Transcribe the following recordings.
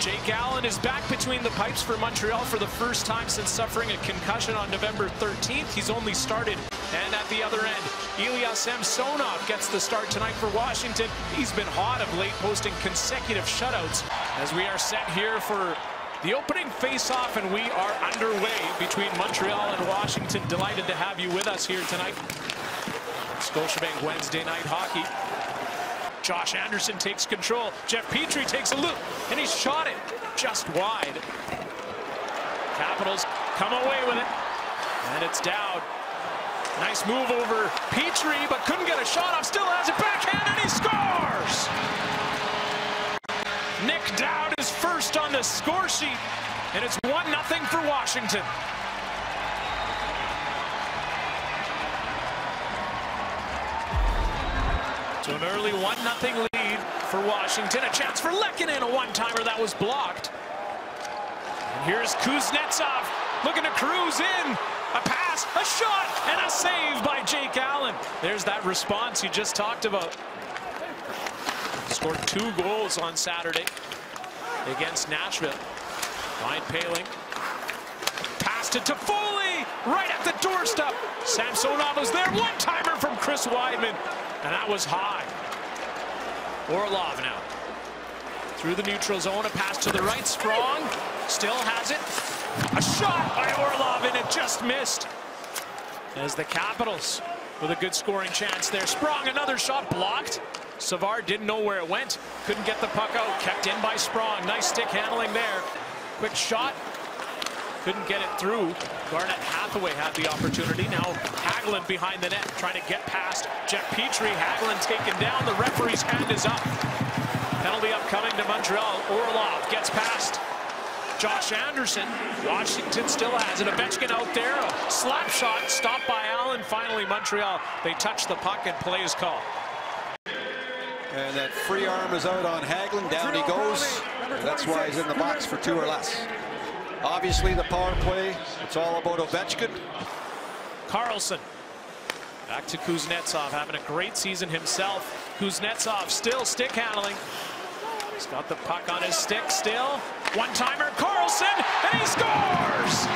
Jake Allen is back between the pipes for Montreal for the first time since suffering a concussion on November 13th. He's only started. And at the other end, Ilya Samsonov gets the start tonight for Washington. He's been hot of late, posting consecutive shutouts. As we are set here for the opening face-off, and we are underway between Montreal and Washington. Delighted to have you with us here tonight. Scotiabank Wednesday Night Hockey. Josh Anderson takes control. Jeff Petrie takes a loop, and he's shot it just wide. Capitals come away with it, and it's Dowd. Nice move over Petrie, but couldn't get a shot off. Still has it backhand, and he scores! Nick Dowd is first on the score sheet, and it's 1-0 for Washington. So an early 1-0 lead for Washington. A chance for Lehkonen, a one-timer that was blocked. And here's Kuznetsov looking to cruise in. A pass, a shot, and a save by Jake Allen. There's that response you just talked about. Scored 2 goals on Saturday against Nashville. Ryan Poehling. Passed it to Foley, right at the doorstep. Samsonov was there. One-timer from Chris Weidman, and that was high. Orlov now. Through the neutral zone, a pass to the right. Sprong still has it. A shot by Orlov, and it just missed. As the Capitals with a good scoring chance there. Sprong, another shot blocked. Savard didn't know where it went. Couldn't get the puck out. Kept in by Sprong. Nice stick handling there. Quick shot. Couldn't get it through. Garnet Hathaway had the opportunity. Now Hagelin behind the net trying to get past Jeff Petrie. Hagelin taken down. The referee's hand is up. Penalty upcoming to Montreal. Orlov gets past Josh Anderson. Washington still has it. Ovechkin out there. A slap shot stopped by Allen. Finally, Montreal, they touch the puck and play is called. And that free arm is out on Hagelin. Down he goes. That's why he's in the box for 2 or less. Obviously, the power play, it's all about Ovechkin. Carlson. Back to Kuznetsov, having a great season himself. Kuznetsov still stick handling. He's got the puck on his stick still. One-timer, Carlson, and he scores!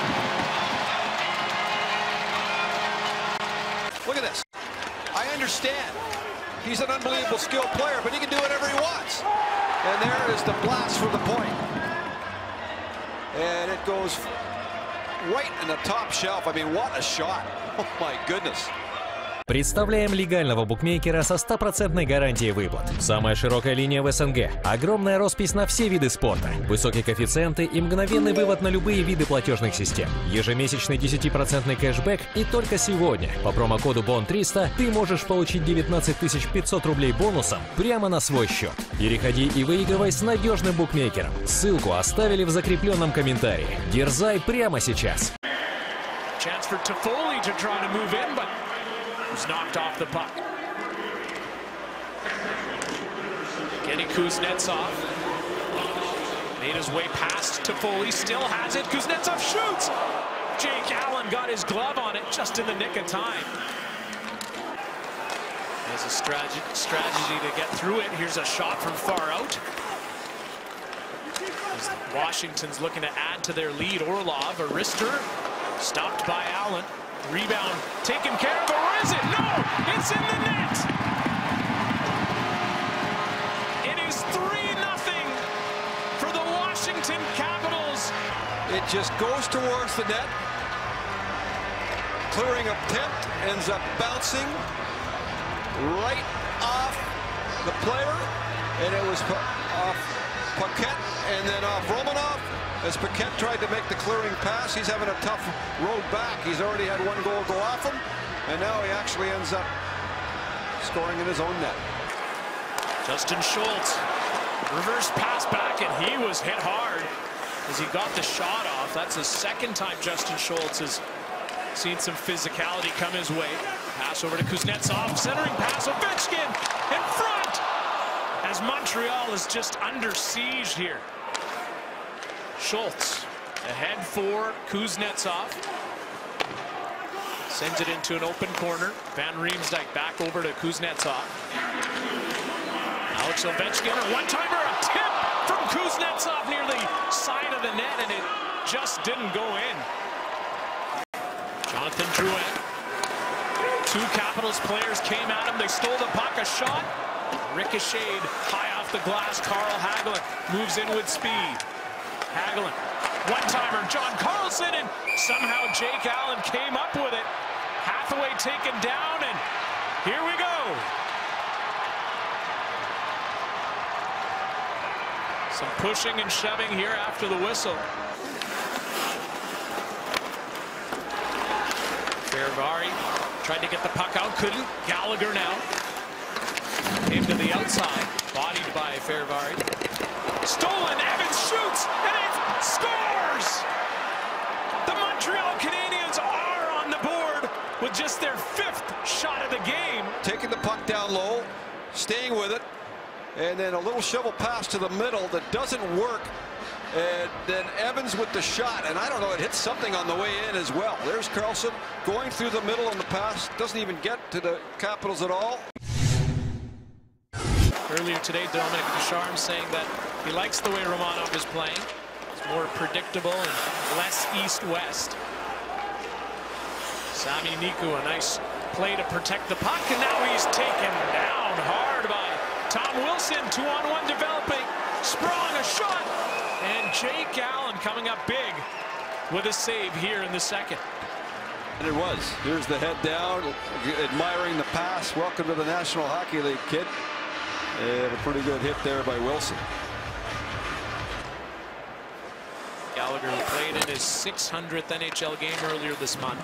Look at this. I understand. He's an unbelievable skilled player, but he can do whatever he wants. And there is the blast from the point. And it goes right in the top shelf. I mean, what a shot. Oh, my goodness. Представляем легального букмекера со 100% гарантией выплат. Самая широкая линия в СНГ. Огромная роспись на все виды спорта. Высокие коэффициенты и мгновенный вывод на любые виды платежных систем. Ежемесячный 10% кэшбэк, и только сегодня по промокоду BON300 ты можешь получить 19 500 рублей бонусом прямо на свой счет. Переходи и выигрывай с надежным букмекером. Ссылку оставили в закрепленном комментарии. Дерзай прямо сейчас. Was knocked off the puck. Getting Kuznetsov. Made his way past Toffoli. Still has it. Kuznetsov shoots. Jake Allen got his glove on it just in the nick of time. There's a strategy to get through it. Here's a shot from far out. As Washington's looking to add to their lead. Orlov, Arister, stopped by Allen. Rebound taken care of, or is it? No! It's in the net! It is 3-0 for the Washington Capitals. It just goes towards the net. Clearing attempt, ends up bouncing right off the player. And it was off Paquette and then off Romanov. As Paquette tried to make the clearing pass, he's having a tough road back. He's already had 1 goal go off him, and now he actually ends up scoring in his own net. Justin Schultz, reverse pass back, and he was hit hard as he got the shot off. That's the second time Justin Schultz has seen some physicality come his way. Pass over to Kuznetsov, centering pass, Ovechkin in front, as Montreal is just under siege here. Schultz ahead for Kuznetsov. Sends it into an open corner. Van Riemsdyk back over to Kuznetsov. Alex Ovechkin, a one-timer, a tip from Kuznetsov near the side of the net, and it just didn't go in. Jonathan Drouin. Two Capitals players came at him. They stole the puck. A shot ricocheted high off the glass. Carl Hagelin moves in with speed. Hagelin, one-timer. John Carlson, and somehow Jake Allen came up with it. Hathaway taken down, and here we go. Some pushing and shoving here after the whistle. Ferravari tried to get the puck out, couldn't. Gallagher now came to the outside, bodied by Ferravari. Stolen, Evans shoots, and it scores! The Montreal Canadiens are on the board with just their 5th shot of the game. Taking the puck down low, staying with it, and then a little shovel pass to the middle that doesn't work. And then Evans with the shot, and I don't know, it hits something on the way in as well. There's Carlson going through the middle on the pass, doesn't even get to the Capitals at all. Earlier today, Dominic Ducharme saying that he likes the way Romanov is playing. It's more predictable and less east-west. Sami Niku, a nice play to protect the puck, and now he's taken down hard by Tom Wilson. 2-on-1 developing. Sprong, a shot. And Jake Allen coming up big with a save here in the second. And it was. Here's the head down, admiring the pass. Welcome to the National Hockey League, kid. And a pretty good hit there by Wilson. Gallagher played in his 600th NHL game earlier this month.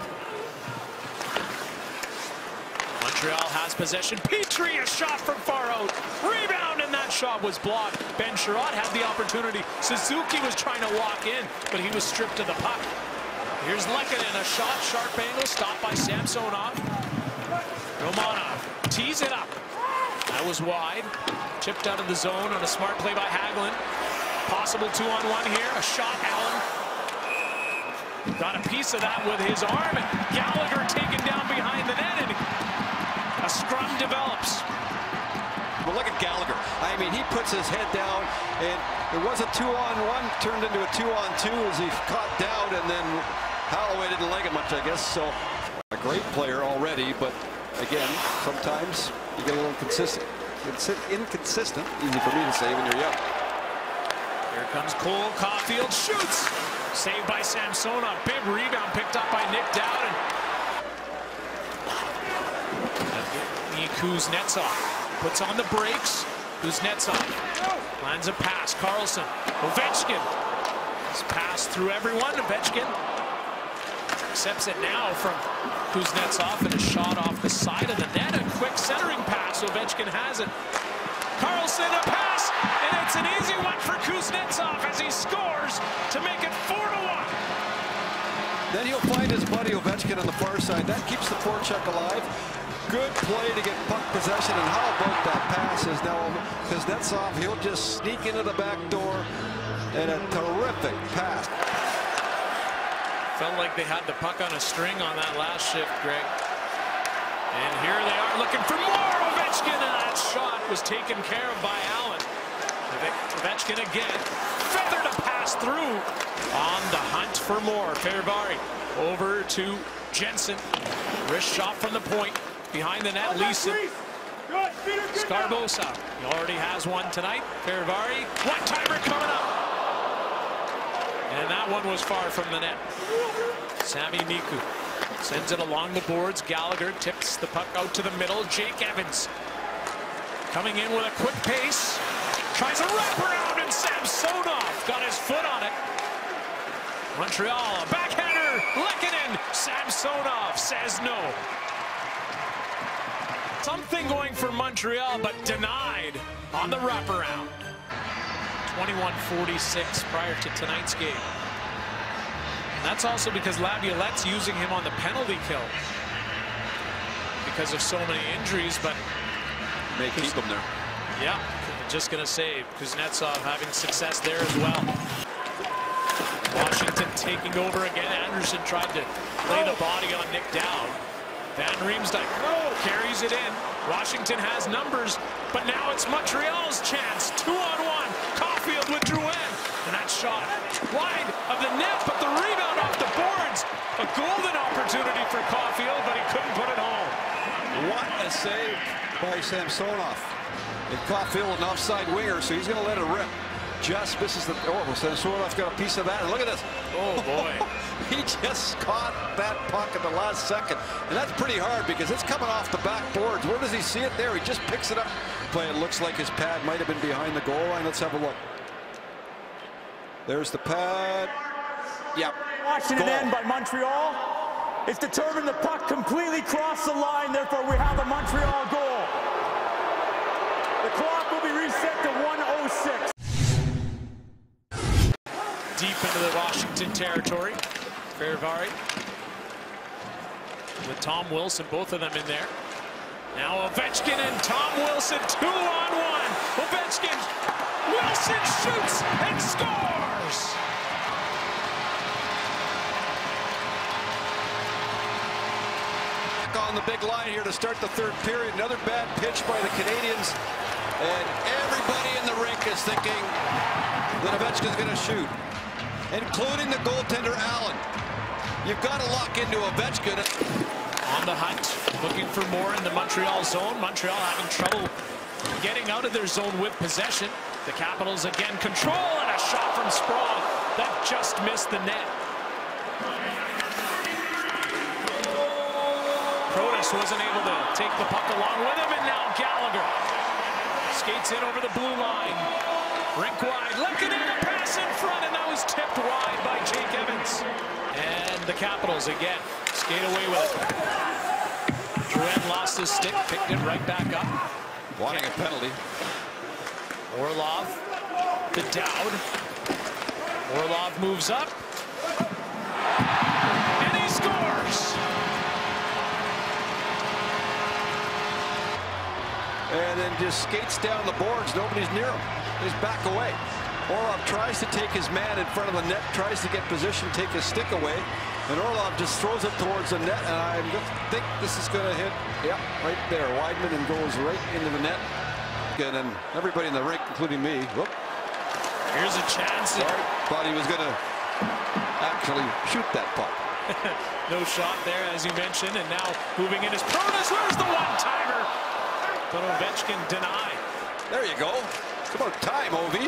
Montreal has possession. Petrie, a shot from far out. Rebound, and that shot was blocked. Ben Sherratt had the opportunity. Suzuki was trying to walk in, but he was stripped of the puck. Here's Lehkonen, a shot, sharp angle, stopped by Samsonov. Romanov tees it up. That was wide. Chipped out of the zone on a smart play by Hagelin. Possible 2-on-1 here. A shot, Allen. Got a piece of that with his arm, and Gallagher taken down behind the net, and a scrum develops. Well, look at Gallagher. I mean, he puts his head down, and it was a 2-on-1, turned into a 2-on-2 as he caught down, and then Holloway didn't like it much, I guess. So a great player already, but again, sometimes you get a little inconsistent. Easy for me to say when you're young. Here comes Cole Caulfield, shoots. Saved by Samsonov. Big rebound picked up by Nick Dowden. Kuznetsov puts on the brakes. Kuznetsov lands a pass. Carlson. Ovechkin. He's passed through everyone. Ovechkin accepts it now from Kuznetsov, and a shot off the side of the net. A quick centering pass. Ovechkin has it. Carlson, a pass, and it's an easy one for Kuznetsov as he scores to make it 4-1. Then he'll find his buddy Ovechkin on the far side. That keeps the forecheck alive. Good play to get puck possession, and how about that pass is now Kuznetsov. He'll just sneak into the back door, and a terrific pass. Felt like they had the puck on a string on that last shift, Greg. And here they are looking for more. Ovechkin, and that shot was taken care of by Allen. Ovechkin again. Feathered a pass through. On the hunt for more. Ferravari over to Jensen. Wrist shot from the point. Behind the net, Leeson. Scarbosa. He already has one tonight. Ferravari. One-timer coming up. And that one was far from the net. Sami Niku sends it along the boards. Gallagher tips the puck out to the middle. Jake Evans coming in with a quick pace. Tries a wraparound, and Samsonov got his foot on it. Montreal, a backhander. Lehkonen. Samsonov says no. Something going for Montreal, but denied on the wraparound. 21-46 prior to tonight's game. And that's also because Laviolette's using him on the penalty kill because of so many injuries, but may keep him there. Yeah, just gonna say Kuznetsov having success there as well. Washington taking over again. Anderson tried to lay the body on Nick Dowd. Van Riemsdyk carries it in. Washington has numbers, but now it's Montreal's chance. 2-on-1. Caulfield with Drouin. And that shot wide of the net, but the rebound off the boards. A golden opportunity for Caulfield, but he couldn't put it home. What a save by Samsonov. And Caulfield, an offside winger, so he's going to let it rip. Just misses the... Oh, Samsonov's got a piece of that. And look at this. Oh, boy. He just caught that puck at the last second. And that's pretty hard because it's coming off the backboards. Where does he see it? There. He just picks it up. Play. It looks like his pad might have been behind the goal line. Let's have a look. There's the pad. Yep. Watching it end by Montreal. It's determined the puck completely crossed the line. Therefore, we have a Montreal goal. The clock will be reset to 1:06. Deep into the Washington territory. Ferravari with Tom Wilson, both of them in there. Now Ovechkin and Tom Wilson, 2-on-1. Ovechkin, Wilson shoots and scores. On the big line here to start the third period. Another bad pitch by the Canadians. And everybody in the rink is thinking that Ovechkin's going to shoot, including the goaltender Allen. You've got to lock into Ovechkin. On the hunt, looking for more in the Montreal zone. Montreal having trouble getting out of their zone with possession. The Capitals again control, and a shot from Sprague that just missed the net. Protas wasn't able to take the puck along with him, and now Gallagher skates in over the blue line. Rink wide, looking in, a pass in front, and that was tipped wide by Jake Evans. And the Capitals again skate away with it. Drouin lost his stick, picked it right back up. Wanting a penalty. Orlov to Dowd. Orlov moves up. And he scores! And then just skates down the boards. Nobody's near him. He's back away. Orlov tries to take his man in front of the net, tries to get position, take his stick away. And Orlov just throws it towards the net, and I think this is going to hit, yep, right there. Weidman, and goes right into the net. And then everybody in the rink, including me. Whoop. Here's a chance. Sorry, thought he was going to actually shoot that puck. No shot there, as you mentioned, and now moving in is Protas. Where's the one-timer? But Ovechkin denied. There you go. It's about time, Ovi.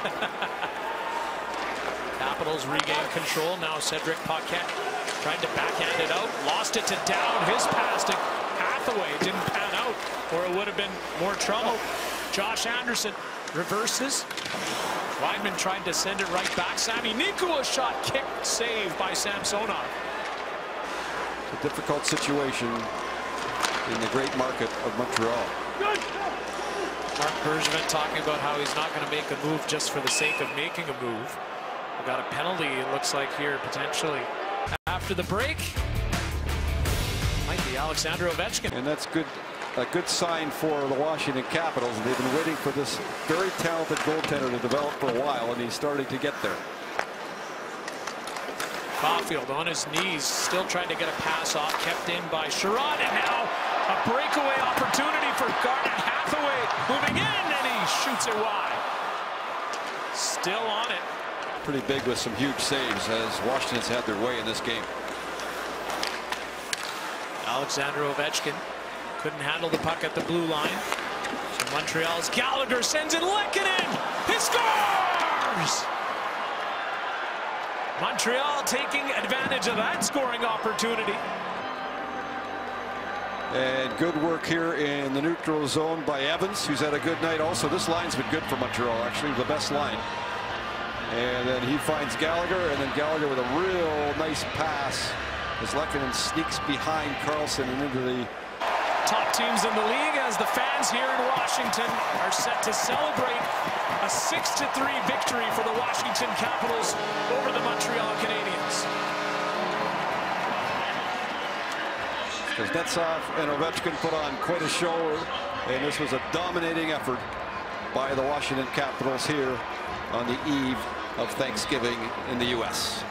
Capitals regain control. Now Cedric Paquette tried to backhand it out. Lost it to Dowd. His pass to Hathaway didn't pan out, or it would have been more trouble. Josh Anderson reverses. Weidman tried to send it right back. Sami Niku, a shot, kick, save by Samsonov. It's a difficult situation in the great market of Montreal. Mark Bergevin talking about how he's not going to make a move just for the sake of making a move. We got a penalty, it looks like, here potentially. After the break, might be Alexander Ovechkin. And that's good, a good sign for the Washington Capitals. They've been waiting for this very talented goaltender to develop for a while, and he's starting to get there. Caulfield on his knees, still trying to get a pass off, kept in by Sherrod, and now a breakaway opportunity for Garnet Hathaway, moving in, and he shoots it wide. Still on it. Pretty big with some huge saves as Washington's had their way in this game. Alexander Ovechkin couldn't handle the puck at the blue line. So Montreal's Gallagher sends it, Lehkonen, he scores! Montreal taking advantage of that scoring opportunity. And good work here in the neutral zone by Evans, who's had a good night also. This line's been good for Montreal, actually, the best line. And then he finds Gallagher, and then Gallagher with a real nice pass as Lehkonen sneaks behind Carlson and into the top teams in the league, as the fans here in Washington are set to celebrate a 6-3 victory for the Washington Capitals over the Montreal Canadiens. Kuznetsov and Ovechkin put on quite a show, and this was a dominating effort by the Washington Capitals here on the eve of Thanksgiving in the U.S.